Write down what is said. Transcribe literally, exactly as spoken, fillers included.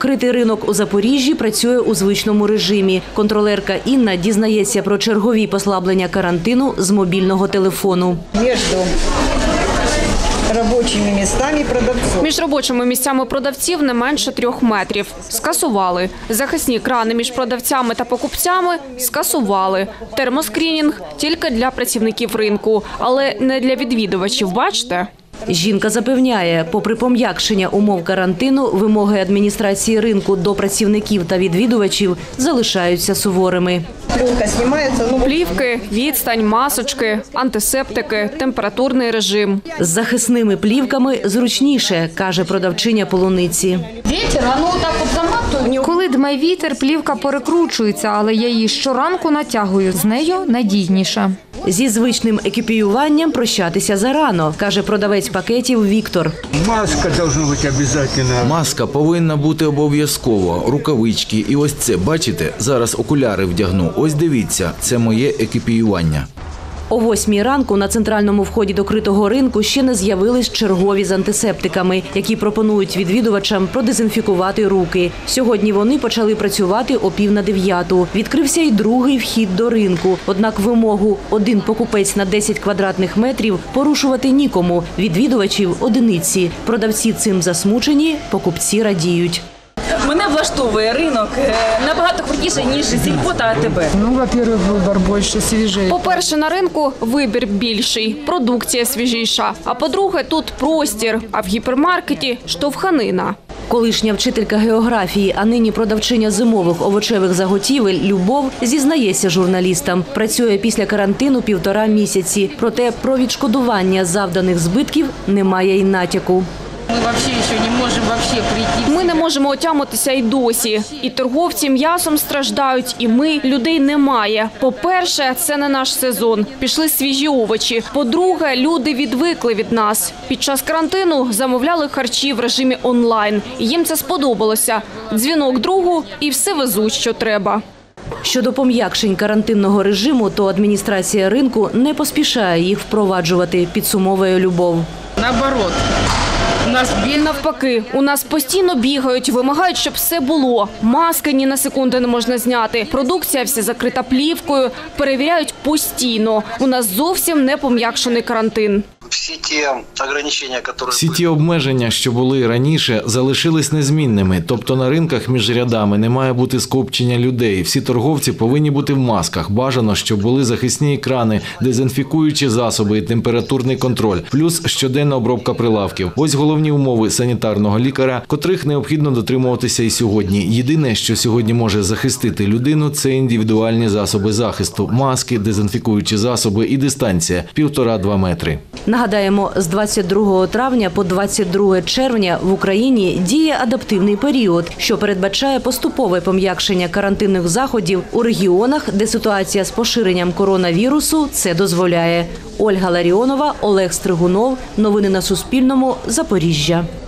Критий ринок у Запоріжжі працює у звичному режимі. Контролерка Інна дізнається про чергові послаблення карантину з мобільного телефону. Робочими місцями продавців. Між робочими місцями продавців не менше трьох метрів. Скасували. Захисні крани між продавцями та покупцями скасували. Термоскрінінг тільки для працівників ринку, але не для відвідувачів, бачите? Жінка запевняє, попри пом'якшення умов карантину, вимоги адміністрації ринку до працівників та відвідувачів залишаються суворими. Плівка знімається, ну... Плівки, відстань, масочки, антисептики, температурний режим. З захисними плівками зручніше, каже продавчиня полуниці. Вітер, воно так от заматує. Коли дме вітер, плівка перекручується, але я її щоранку натягую. З нею надійніше. Зі звичним екіпіюванням прощатися зарано, каже продавець пакетів Віктор. Маска повинна бути обов'язково. Маска повинна бути обов'язково, рукавички. І ось це, бачите, зараз окуляри вдягну. Ось дивіться, це моє екіпіювання. О восьмій ранку на центральному вході до критого ринку ще не з'явились чергові з антисептиками, які пропонують відвідувачам продезінфікувати руки. Сьогодні вони почали працювати о пів на дев'яту. Відкрився й другий вхід до ринку. Однак вимогу «один покупець на десять квадратних метрів» порушувати нікому. Відвідувачів – одиниці. Продавці цим засмучені, покупці радіють. Мене влаштовує ринок набагато крутіше, ніж сільпо та АТБ. Ну, во-первых, вибір більше, свіжий. По-перше, на ринку вибір більший, продукція свіжіша. А по-друге, тут простір, а в гіпермаркеті – штовханина. Колишня вчителька географії, а нині продавчиня зимових овочевих заготівель Любов зізнається журналістам. Працює після карантину півтора місяці. Проте про відшкодування завданих збитків немає й натяку. Ми взагалі ще не можемо вообще прийти. Ми не можемо отямитися й досі. І торговці м'ясом страждають, і ми. Людей немає. По-перше, це не наш сезон. Пішли свіжі овочі. По-друге, люди відвикли від нас. Під час карантину замовляли харчі в режимі онлайн. І їм це сподобалося. Дзвінок другу і все везуть, що треба. Щодо пом'якшень карантинного режиму, то адміністрація ринку не поспішає їх впроваджувати, підсумовує Любов. Наоборот. У нас навпаки, у нас постійно бігають, вимагають, щоб все було. Маски ні на секунду не можна зняти. Продукція вся закрита плівкою. Перевіряють постійно. У нас зовсім не пом'якшений карантин. Всі ті обмеження, які... Всі ті обмеження, що були раніше, залишились незмінними. Тобто на ринках між рядами не має бути скупчення людей. Всі торговці повинні бути в масках. Бажано, щоб були захисні екрани, дезінфікуючі засоби і температурний контроль. Плюс щоденна обробка прилавків. Ось головні умови санітарного лікаря, котрих необхідно дотримуватися і сьогодні. Єдине, що сьогодні може захистити людину, це індивідуальні засоби захисту. Маски, дезінфікуючі засоби і дистанція – півтора-два метри. Нагадаємо, з двадцять другого травня по двадцять друге червня в Україні діє адаптивний період, що передбачає поступове пом'якшення карантинних заходів у регіонах, де ситуація з поширенням коронавірусу це дозволяє. Ольга Ларіонова, Олег Стригунов. Новини на Суспільному. Запоріжжя.